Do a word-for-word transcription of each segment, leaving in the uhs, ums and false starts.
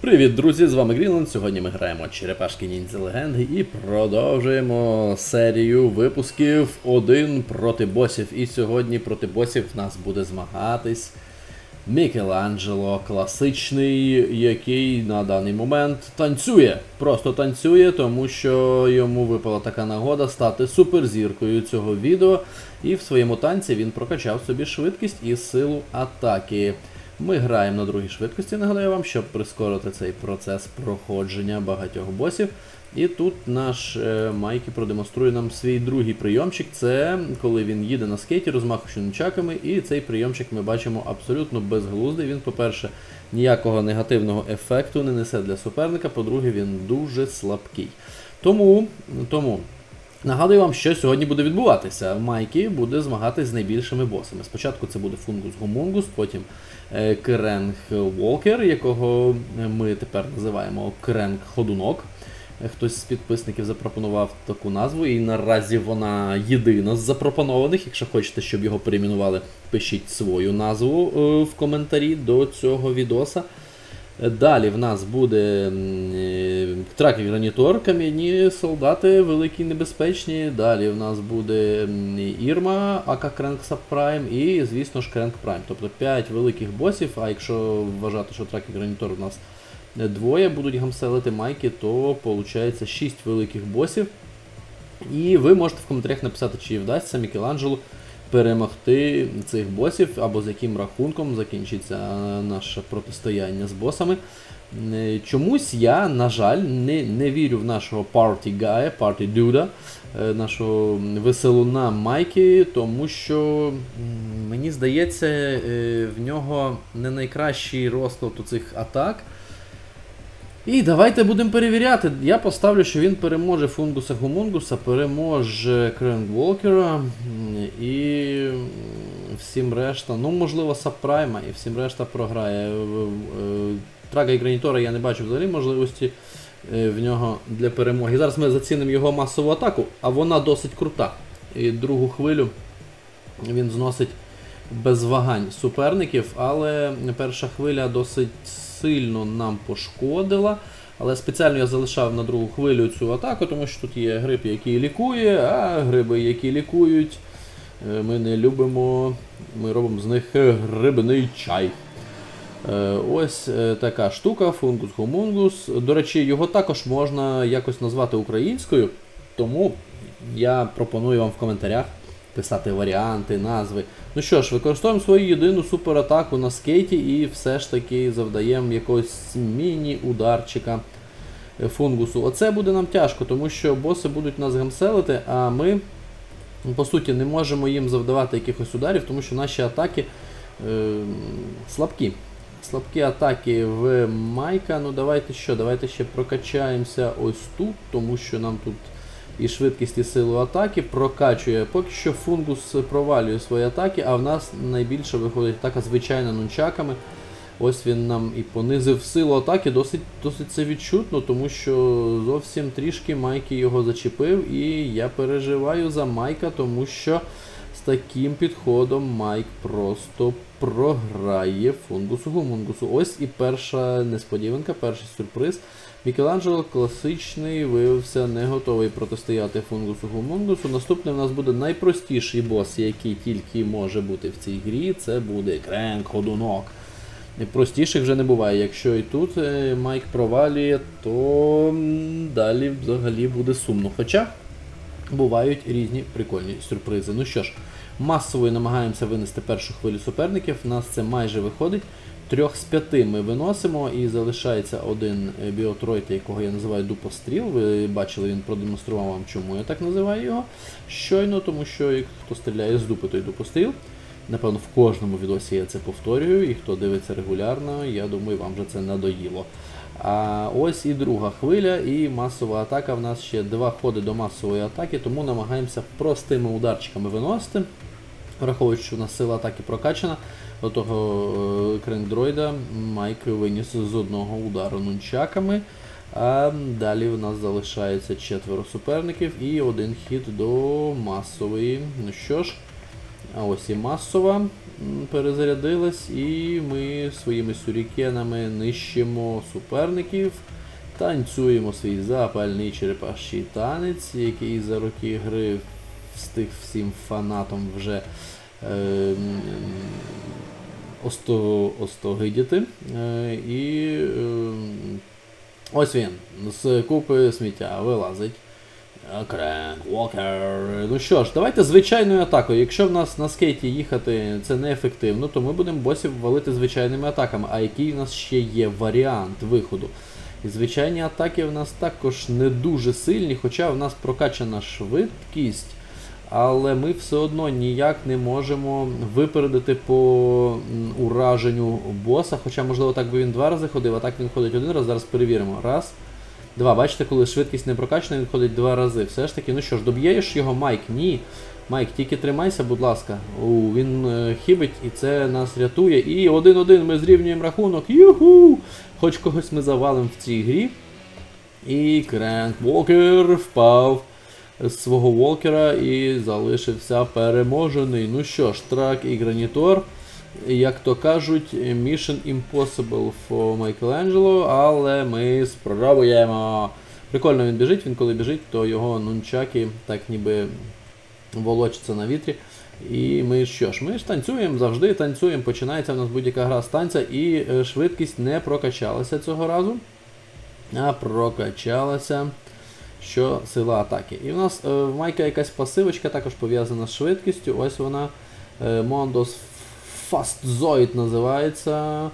Привіт, друзі! З вами Грінленд. Сьогодні ми граємо Черепашки Ніндзя Легенди і продовжуємо серію випусків один проти босів. І сьогодні проти босів в нас буде змагатись Мікеланджело класичний, який на даний момент танцює. Просто танцює, тому що йому випала така нагода стати суперзіркою цього відео. І в своєму танці він прокачав собі швидкість і силу атаки. Ми граємо на другій швидкості, нагадаю вам, щоб прискорити цей процес проходження багатьох босів. І тут наш е, Майкі продемонструє нам свій другий прийомчик. Це коли він їде на скейті, розмахуючи нунчаками, і цей прийомчик ми бачимо абсолютно безглуздий. Він, по-перше, ніякого негативного ефекту не несе для суперника, по-друге, він дуже слабкий. Тому, тому нагадую вам, що сьогодні буде відбуватися. Майкі буде змагатись з найбільшими босами. Спочатку це буде Фунгус Гумунгус, потім е, Кренг Волкер, якого ми тепер називаємо Кренг Ходунок. Хтось з підписників запропонував таку назву, і наразі вона єдина з запропонованих. Якщо хочете, щоб його перейменували, пишіть свою назву е, в коментарі до цього відоса. Далі в нас буде е, Тракі Гранітор, кам'яні солдати, великі небезпечні. Далі в нас буде Ірма, Ака Кренг Сабпрайм і, звісно ж, Кренг Прайм. Тобто п'ять великих босів, а якщо вважати, що Тракі Гранітор у нас двоє будуть гамселити Майки, то виходить шість великих босів. І ви можете в коментарях написати, чи вдасться Мікеланджело перемогти цих босів, або з яким рахунком закінчиться наше протистояння з босами. Чомусь я, на жаль, не, не вірю в нашого party guy, party dude, нашого веселуна Майкі, тому що, мені здається, в нього не найкращий розклад у цих атак. І давайте будемо перевіряти. Я поставлю, що він переможе Фунгуса Гумунгуса, переможе Кренг Волкера і всім решта, ну можливо Сабпрайма, і всім решта програє. Трага і Гранітора я не бачу взагалі можливості в нього для перемоги. Зараз ми зацінимо його масову атаку, а вона досить крута. І другу хвилю він зносить без вагань суперників, але перша хвиля досить сильно нам пошкодила, але спеціально я залишав на другу хвилю цю атаку, тому що тут є гриб, який лікує, а гриби, які лікують, ми не любимо, ми робимо з них грибний чай. Ось така штука, Фунгус Гумунгус. До речі, його також можна якось назвати українською, тому я пропоную вам в коментарях писати варіанти, назви. Ну що ж, використовуємо свою єдину суператаку на скейті і все ж таки завдаємо якогось міні-ударчика Фунгусу. Оце буде нам тяжко, тому що боси будуть нас гамселити, а ми, по суті, не можемо їм завдавати якихось ударів, тому що наші атаки е, слабкі. Слабкі атаки в Майка. Ну давайте що, давайте ще прокачаємося ось тут, тому що нам тут і швидкість, і силу атаки прокачує. Поки що Фунгус провалює свої атаки, а в нас найбільше виходить атака звичайно нунчаками. Ось він нам і понизив силу атаки, досить, досить це відчутно, тому що зовсім трішки Майкі його зачепив, і я переживаю за Майка, тому що з таким підходом Майк просто програє Фунгусу Гумунгусу. Ось і перша несподіванка, перший сюрприз. Мікеланджело класичний виявився не готовий протистояти Фунгусу Гумунгусу. Наступний у нас буде найпростіший бос, який тільки може бути в цій грі, це буде Кренг Ходунок. Простіших вже не буває. Якщо і тут Майк провалює, то далі взагалі буде сумно. Хоча бувають різні прикольні сюрпризи. Ну що ж, масовою намагаємося винести першу хвилю суперників. У нас це майже виходить. Трьох з п'яти ми виносимо і залишається один біотройт, якого я називаю Дупостріл. Ви бачили, він продемонстрував вам, чому я так називаю його щойно, тому що як хто стріляє з дупи, той Дупостріл. Напевно, в кожному відосі я це повторюю, і хто дивиться регулярно, я думаю, вам вже це надоїло. А ось і друга хвиля, і масова атака. В нас ще два ходи до масової атаки, тому намагаємося простими ударчиками виносити. Враховуючи, що в нас сила атаки прокачана, до того Кренг-дроїда Майк виніс з одного удару нунчаками. А далі в нас залишається четверо суперників і один хід до масової. Ну що ж, А ось і масова м, перезарядилась, і ми своїми сюрікенами нищимо суперників. Танцюємо свій запальний черепаший танець, який за роки гри встиг всім фанатам вже е, осто, остогидіти. Е, і е, ось він з купи сміття вилазить. Кренк, Walker. Ну що ж, давайте звичайною атакою. Якщо в нас на скейті їхати це неефективно, то ми будемо босів валити звичайними атаками. А який у нас ще є варіант виходу? І звичайні атаки в нас також не дуже сильні, хоча в нас прокачана швидкість, але ми все одно ніяк не можемо випередити по ураженню боса. Хоча, можливо, так би він два рази ходив, а так він ходить один раз. Зараз перевіримо. Раз. Два. Бачите, коли швидкість не прокачана, він ходить два рази. Все ж таки, ну що ж, доб'єш його, Майк? Ні. Майк, тільки тримайся, будь ласка. У, він е, хибить і це нас рятує. І один-один ми зрівнюємо рахунок. Юху! Хоч когось ми завалимо в цій грі. І Кренк Волкер впав з свого Волкера і залишився переможений. Ну що ж, Трак і Гранітор. Як то кажуть, Mission Impossible for Michelangelo, але ми спробуємо. Прикольно він біжить, він коли біжить, то його нунчаки так ніби волочаться на вітрі. І ми що ж, ми ж танцюємо, завжди танцюємо, починається в нас будь-яка гра з танця, і швидкість не прокачалася цього разу, а прокачалася що сила атаки. І в нас е, в Майка якась пасивочка також пов'язана з швидкістю, ось вона, е, Mondos Fastzoid називається.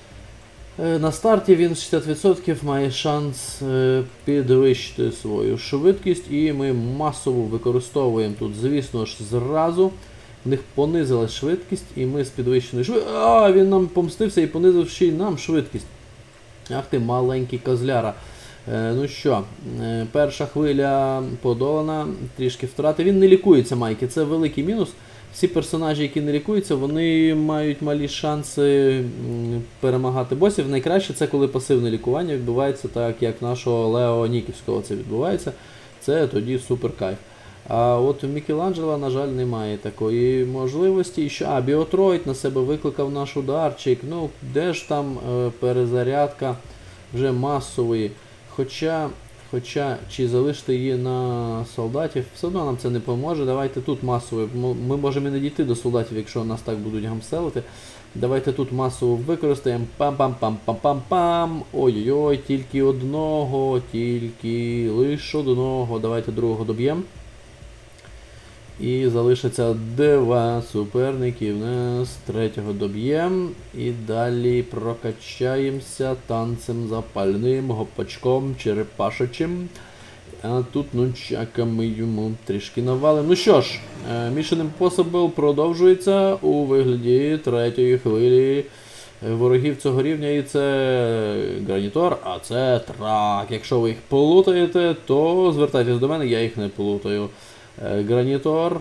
На старті він шістдесят відсотків має шанс підвищити свою швидкість, і ми масово використовуємо тут, звісно ж, зразу. В них понизилась швидкість, і ми з підвищеною швидкістю... А, він нам помстився і понизив ще й нам швидкість. Ах ти, маленький козляра. Е, ну що, е, перша хвиля подолана, трішки втрати. Він не лікується, Майки, це великий мінус. Всі персонажі, які не лікуються, вони мають малі шанси перемагати босів. Найкраще це коли пасивне лікування відбувається, так як нашого Лео Ніківського це відбувається. Це тоді супер кайф. А от у Мікеланджело, на жаль, немає такої можливості. І що, а, Біотроїд на себе викликав наш ударчик. Ну, де ж там е, перезарядка вже масової. Хоча... Хоча, чи залишити її на солдатів, все одно нам це не поможе. Давайте тут масово, ми можемо і не дійти до солдатів, якщо нас так будуть гамселити. Давайте тут масово використаємо. Пам-пам-пам-пам-пам-пам. Ой-ой-ой, тільки одного, тільки лише одного. Давайте другого доб'ємо. І залишиться два суперники. У нас третього доб'ємо. І далі прокачаємося танцем запальним, гопачком, черепашечим. А тут нунчаками йому трішки навалимо. Ну що ж, Mission Impossible продовжується у вигляді третьої хвилі ворогів цього рівня. І це Гранітор, а це Трак. Якщо ви їх плутаєте, то звертайтесь до мене, я їх не плутаю. Гранітор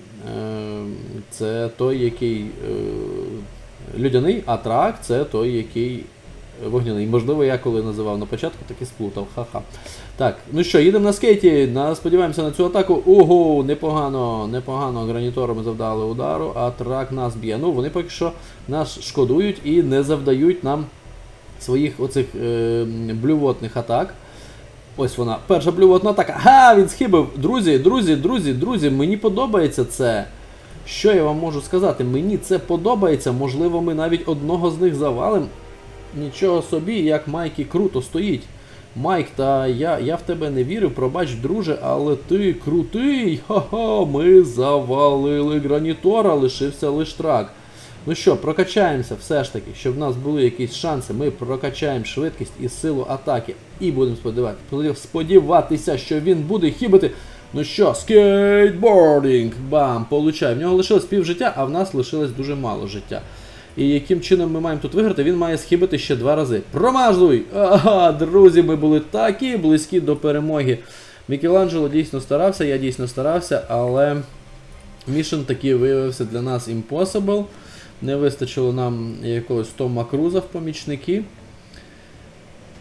це той, який людяний, а Трак це той, який вогняний. Можливо, я коли називав на початку, так і сплутав. Ха-ха. Так, ну що, їдемо на скейті, на, сподіваємося на цю атаку. Ого, непогано, непогано Гранітором завдали удару, а Трак нас б'є. Ну, вони поки що нас шкодують і не завдають нам своїх оцих е, блювотних атак. Ось вона, перша блювотна атака. Га, він схибив. Друзі, друзі, друзі, друзі, мені подобається це. Що я вам можу сказати? Мені це подобається. Можливо, ми навіть одного з них завалимо. Нічого собі, як Майкі круто стоїть. Майк, та я, я в тебе не вірив, пробач, друже, але ти крутий. Ха-ха, ми завалили Гранітора, лишився лише Трак. Ну що, прокачаємося все ж таки, щоб в нас були якісь шанси. Ми прокачаємо швидкість і силу атаки. І будемо сподіватися, сподіватися, що він буде хібити. Ну що, скейтбординг, бам, получай. В нього лишилось пів життя, а в нас лишилось дуже мало життя. І яким чином ми маємо тут виграти, він має схибити ще два рази. Промажуй! Ага, друзі, ми були такі близькі до перемоги. Мікеланджело дійсно старався, я дійсно старався, але мішен таки виявився для нас impossible. Не вистачило нам якогось Тома Круза в помічники.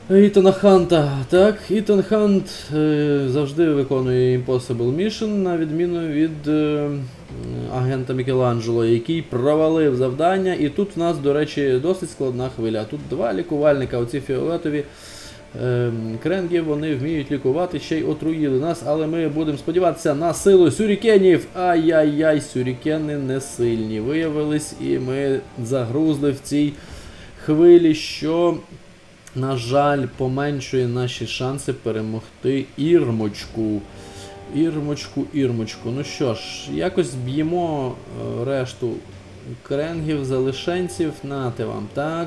Ітана Ханта. Так, Ітан Хант е, завжди виконує Impossible Mission, на відміну від е, агента Мікеланджело, який провалив завдання. І тут в нас, до речі, досить складна хвиля. Тут два лікувальника, оці фіолетові е, кренги, вони вміють лікувати, ще й отруїли нас, але ми будемо сподіватися на силу сюрікенів. Ай-яй-яй, сюрікени не сильні виявились, і ми загрузли в цій хвилі, що, на жаль, поменшує наші шанси перемогти Ірмочку. Ірмочку, Ірмочку. Ну що ж, якось б'ємо е, решту кренгів, залишенців. Нате вам, так.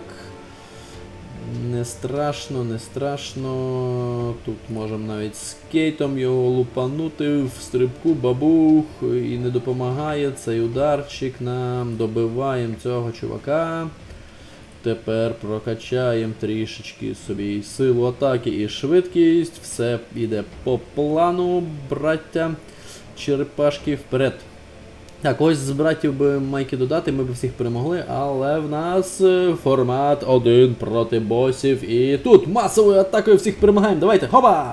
Не страшно, не страшно. Тут можемо навіть скейтом його лупанути в стрибку, бабух. І не допомагає цей ударчик нам. Добиваємо цього чувака. Тепер прокачаємо трішечки собі силу атаки і швидкість. Все йде по плану, браття. Черепашки вперед. Так, ось з братів би майки додати, ми б всіх перемогли, але в нас формат один проти босів. І тут масовою атакою всіх перемагаємо. Давайте, хопа!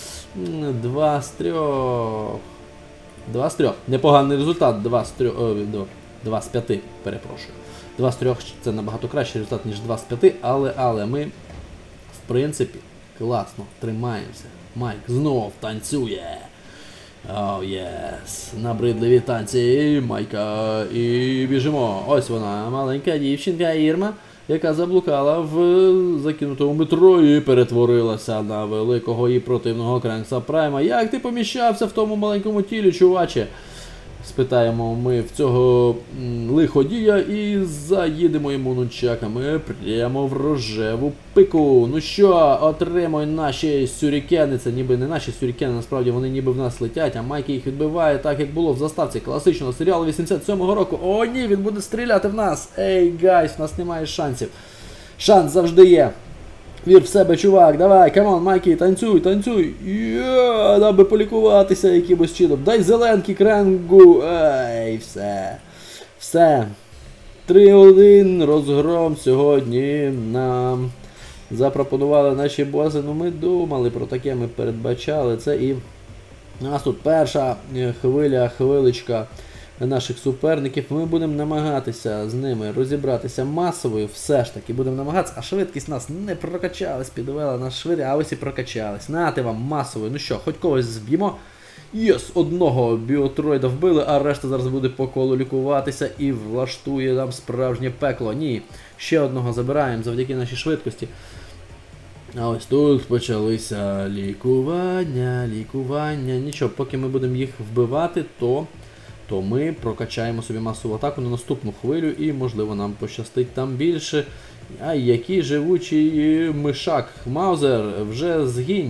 Два з трьох. Два з трьох. Непоганий результат. Два з трьох. О, два з п'яти, перепрошую. Два з трьох це набагато кращий результат, ніж два з п'яти, але, але ми, в принципі, класно тримаємося. Майк знов танцює. Оу, oh, єс. Yes. Набридливі танці Майка. І біжимо. Ось вона, маленька дівчинка Ірма, яка заблукала в закинутому метро і перетворилася на великого і противного Кренкса Прайма. Як ти поміщався в тому маленькому тілі, чуваче? Спитаємо ми в цього м, лиходія і заїдемо йому нунчаками прямо в рожеву пику. Ну що, отримуй наші сюрікени. Це ніби не наші сюрікени, насправді вони ніби в нас летять, а Майки їх відбиває, так як було в заставці класичного серіалу вісімдесят сьомого року. О ні, він буде стріляти в нас. Ей, гайс, в нас немає шансів. Шанс завжди є. Вір в себе, чувак, давай, камон, Майкі, танцюй, танцюй. Йо, даби полікуватися якимось чином. Дай зеленки кренгу. Ей, все. Все. три один, розгром сьогодні нам запропонували наші боси. Ну ми думали про таке, ми передбачали це. І у нас тут перша хвиля, хвиличка наших суперників. Ми будемо намагатися з ними розібратися масовою, все ж таки будемо намагатися, а швидкість нас не прокачалась, підвела нас швидкість, а ось і прокачалась. Нате вам масовою, ну що, хоч когось зб'ємо. Єс, одного біотроїда вбили, а решта зараз буде по колу лікуватися і влаштує нам справжнє пекло. Ні, ще одного забираємо завдяки нашій швидкості. А ось тут почалися лікування, лікування. Нічого, поки ми будемо їх вбивати, то... то ми прокачаємо собі масову атаку на наступну хвилю і, можливо, нам пощастить там більше. Ай, який живучий мишак. Маузер, вже згинь.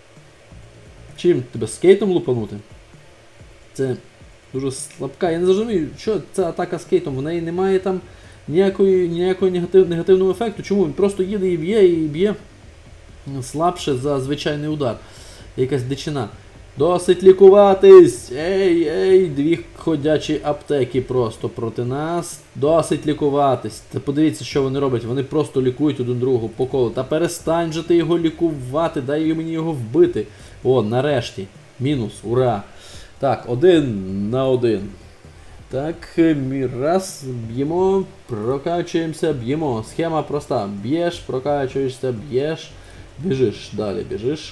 Чим тебе скейтом лупанути? Це дуже слабка. Я не зрозумію, що ця атака скейтом, в неї немає там ніякої, ніякого негатив, негативного ефекту. Чому? Він просто їде і б'є, і б'є слабше за звичайний удар. Якась дичина. Досить лікуватись! Ей, ей, дві ходячі аптеки просто проти нас. Досить лікуватись. Та подивіться, що вони роблять. Вони просто лікують один другого по колу. Та перестань же ти його лікувати, дай мені його вбити. О, нарешті. Мінус, ура. Так, один на один. Так, раз, б'ємо, прокачуємося, б'ємо. Схема проста. Б'єш, прокачуєшся, б'єш, біжиш, далі біжиш.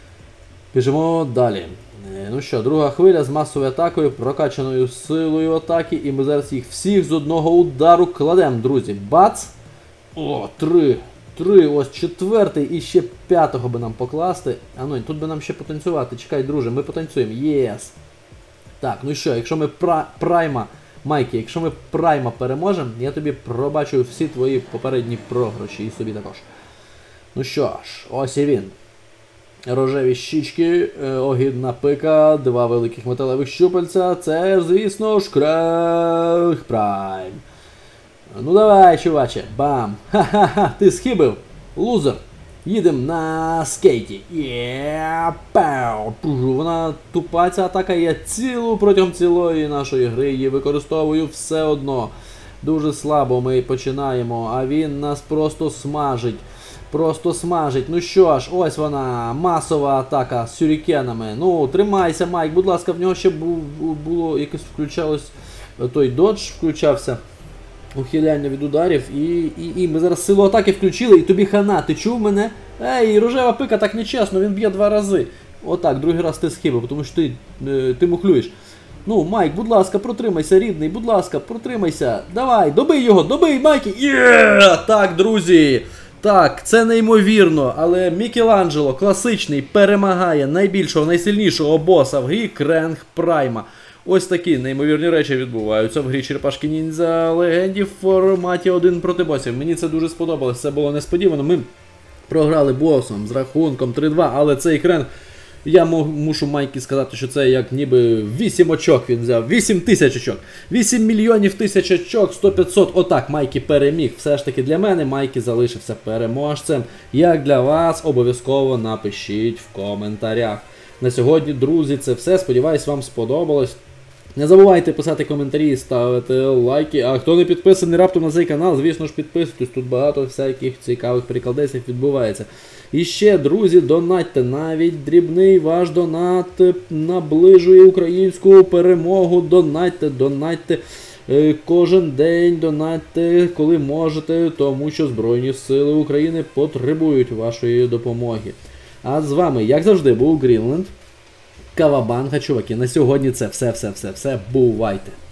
Біжимо далі. Ну що, друга хвиля з масовою атакою, прокачаною силою атаки. І ми зараз їх всіх з одного удару кладемо, друзі. Бац! О, три. Три, ось четвертий і ще п'ятого би нам покласти. А ну, тут би нам ще потанцювати. Чекай, друже, ми потанцюємо. Єс! Так, ну що, якщо ми пра... прайма, Майкі, якщо ми прайма переможемо, я тобі пробачу всі твої попередні програші і собі також. Ну що ж, ось і він. Рожеві щічки, огідна пика, два великих металевих щупальця. Це, звісно ж, Кренг Прайм. Ну давай, чуваче, бам! Ха-ха-ха, ти схибив, лузер. Їдемо на скейті. Є, пау. Вона тупа ця атака, я цілу протягом цілої нашої гри її використовую все одно. Дуже слабо ми починаємо, а він нас просто смажить. Просто смажить. Ну що ж, ось вона, масова атака з сюрікенами. Ну, тримайся, Майк, будь ласка, в нього ще було якось включалось, той додж включався. Ухиляння від ударів. І, і, і ми зараз силу атаки включили, і тобі хана, ти чув мене? Ей, рожева пика, так нечесно, він б'є два рази. Отак, другий раз ти схибив, тому що ти, ти мухлюєш. Ну, Майк, будь ласка, протримайся, рідний, будь ласка, протримайся. Давай, добий його, добий, Майки. Є! Так, друзі. Так, це неймовірно, але Мікеланджело, класичний, перемагає найбільшого, найсильнішого боса в грі Кренг Прайма. Ось такі неймовірні речі відбуваються в грі Черепашки Ніндзя Легенді в форматі один проти босів. Мені це дуже сподобалось, це було несподівано. Ми програли босом з рахунком три-два, але цей Кренг, я мушу Майкі сказати, що це як ніби вісім очок він взяв, вісім тисяч очок, вісім мільйонів тисяч очок, сто п'ятсот, отак Майкі переміг. Все ж таки для мене Майкі залишився переможцем. Як для вас, обов'язково напишіть в коментарях. На сьогодні, друзі, це все. Сподіваюсь, вам сподобалось. Не забувайте писати коментарі, ставити лайки. А хто не підписаний раптом на цей канал, звісно ж підписуйтесь. Тут багато всяких цікавих приколдесів відбувається. І ще, друзі, донатьте. Навіть дрібний ваш донат наближує українську перемогу. Донатьте, донатьте. Кожен день донатьте, коли можете, тому що Збройні Сили України потребують вашої допомоги. А з вами, як завжди, був Грінленд. Кавабанга, чуваки. На сьогодні це все-все-все-все. Бувайте!